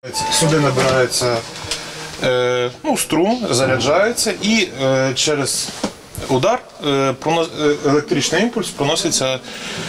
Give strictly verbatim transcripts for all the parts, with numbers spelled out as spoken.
Сюди набирається е, ну, струм, заряджається і е, через удар е, пронос, е, електричний імпульс проноситься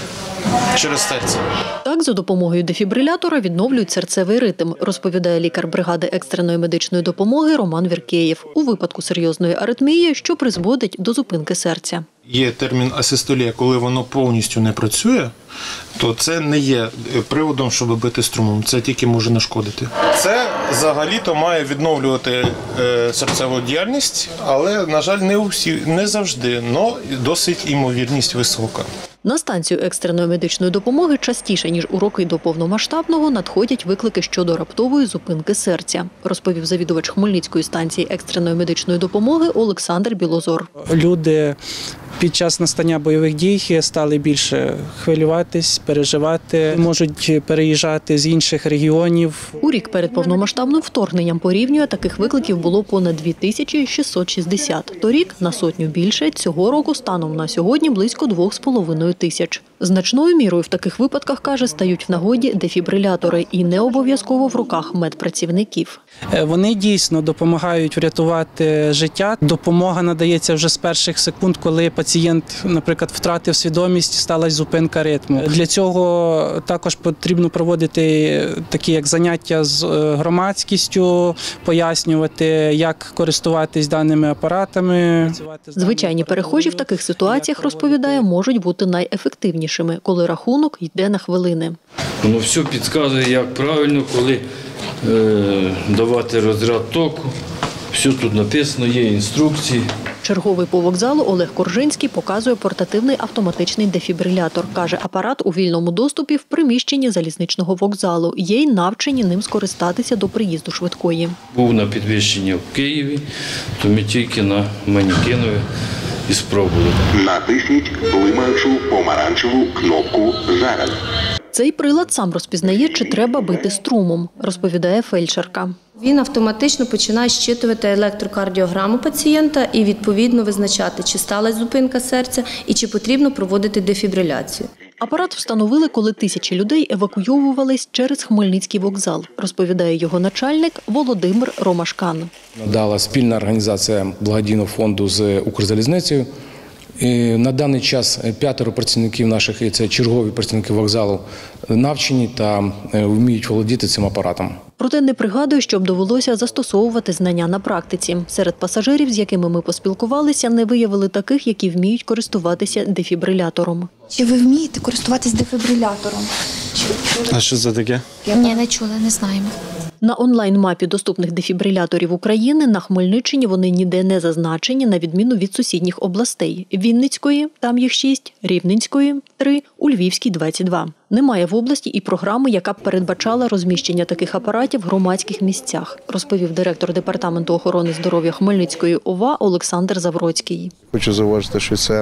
через серце. Так, за допомогою дефібрилятора відновлюють серцевий ритм, розповідає лікар бригади екстреної медичної допомоги Роман Віркеєв. У випадку серйозної аритмії, що призводить до зупинки серця. Є термін асистолія, коли воно повністю не працює, то це не є приводом, щоб бити струмом. Це тільки може нашкодити. Це взагалі-то має відновлювати е, серцеву діяльність, але, на жаль, не усі, не завжди, але досить імовірність висока. На станцію екстреної медичної допомоги частіше, ніж у роки до повномасштабного, надходять виклики щодо раптової зупинки серця, розповів завідувач Хмельницької станції екстреної медичної допомоги Олександр Білозор. Люди під час настання бойових дій стали більше хвилюватись, переживати, можуть переїжджати з інших регіонів. У рік перед повномасштабним вторгненням порівнює, таких викликів було понад дві тисячі шістсот шістдесят. Торік на сотню більше, цього року станом на сьогодні близько двох з половиною тисяч. Значною мірою в таких випадках, каже, стають в нагоді дефібрилятори і не обов'язково в руках медпрацівників. Вони дійсно допомагають врятувати життя. Допомога надається вже з перших секунд, коли пацієнт, наприклад, втратив свідомість, сталася зупинка ритму. Для цього також потрібно проводити такі як заняття з громадськістю, пояснювати, як користуватись даними апаратами. Звичайні перехожі в таких ситуаціях, розповідає, можуть бути найефективнішими, коли рахунок йде на хвилини. Воно все підказує, як правильно, коли е, давати розряд току. Все тут написано, є інструкції. Черговий по вокзалу Олег Коржинський показує портативний автоматичний дефібрилятор. Каже, апарат у вільному доступі в приміщенні залізничного вокзалу. Є й навчені ним скористатися до приїзду швидкої. Був на підвищенні в Києві, то ми тільки на Манікенові і спробували. Натисніть блимаючу помаранчеву кнопку «Зараз». Цей прилад сам розпізнає, чи треба бити струмом, розповідає фельдшерка. Він автоматично починає щитувати електрокардіограму пацієнта і відповідно визначати, чи сталася зупинка серця і чи потрібно проводити дефібриляцію. Апарат встановили, коли тисячі людей евакуйовувались через Хмельницький вокзал, розповідає його начальник Володимир Ромашкан. Надала спільна організація благодійного фонду з Укрзалізницею. І на даний час п'ятеро працівників наших, це чергові працівники вокзалу, навчені та вміють володіти цим апаратом. Проте не пригадує, щоб довелося застосовувати знання на практиці. Серед пасажирів, з якими ми поспілкувалися, не виявили таких, які вміють користуватися дефібрилятором. Чи ви вмієте користуватися дефібрилятором? А що це таке? Ні, не чули, не знаємо. На онлайн-мапі доступних дефібриляторів України на Хмельниччині вони ніде не зазначені, на відміну від сусідніх областей. Вінницької – там їх шість, Рівненської – три, у Львівській – двадцять два. Немає в області і програми, яка б передбачала розміщення таких апаратів в громадських місцях, розповів директор Департаменту охорони здоров'я Хмельницької ОВА Олександр Завроцький. Хочу зауважити, що це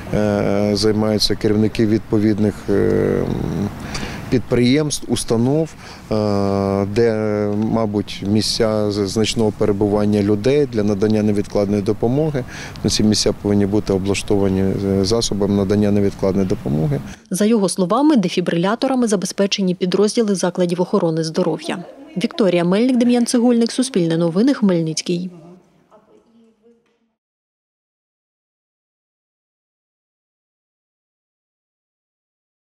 е, займаються керівники відповідних е, підприємств, установ, де, мабуть, місця значного перебування людей для надання невідкладної допомоги. Ці місця повинні бути облаштовані засобами надання невідкладної допомоги. За його словами, дефібриляторами забезпечені підрозділи закладів охорони здоров'я. Вікторія Мельник, Дем'ян Цегольник, Суспільне новини, Хмельницький.